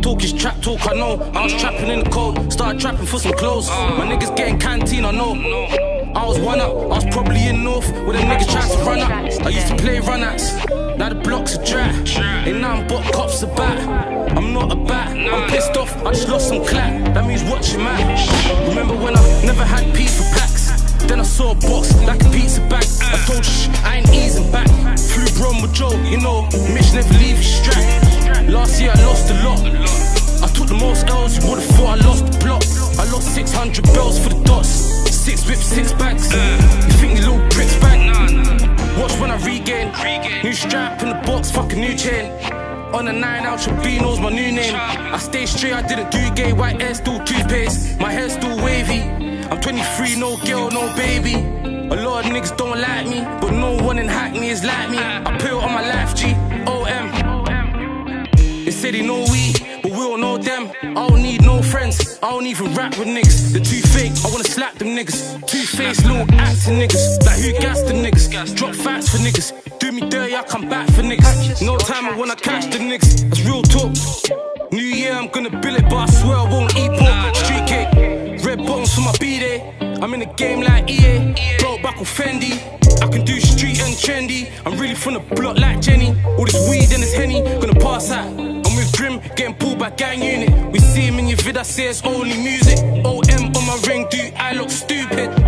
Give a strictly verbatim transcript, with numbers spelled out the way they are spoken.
talk is trap talk, I know. I was trapping in the cold, started trapping for some clothes. My niggas getting canteen, I know. I was one up, I was probably in North where them niggas trying to run up. I used to play run-outs, now the blocks are dry. Ain't nothing but cops to bat. I'm not a bat, I'm pissed off, I just lost some clap. That means watch your man. Remember when I never had peace for packs? Then I saw a box like a pizza bag. I told shh, I ain't easing back. Flew Brom with Joe, you know, Mitch never leave his strap. Last year I lost a lot. I took the most L's, you would've thought I lost the plot. I lost six hundred bells for the dots. Six whips, six bags. You think the little bricks back? Watch when I regain. New strap in the box, fuck a new chain. On the nine out, Trabino's my new name. I stay straight, I didn't do gay. White hair still toothpaste, my hair still wavy. I'm twenty-three, no girl, no baby. A lot of niggas don't like me, but no one in Hackney is like me. I put on my life, G, O M. They say they know we, but we don't know them. I don't need no friends, I don't even rap with niggas. They're too fake, I wanna slap them niggas. Two-faced little acting niggas, like who gassed the niggas. Drop facts for niggas, do me dirty, I come back for niggas. No time I wanna catch the niggas, that's real talk. New year I'm gonna bill it, but I swear I won't eat pork. Street cake, red bottoms for my B-day. I'm in the game like E A, broke back with Fendi. I can do street and trendy, I'm really from the block like Jenny. All this weed and this Henny, gonna pass out. I'm with Grim, getting pulled by gang unit. We see him in your vid, I say it's only music. O M on my ring, dude, I look stupid.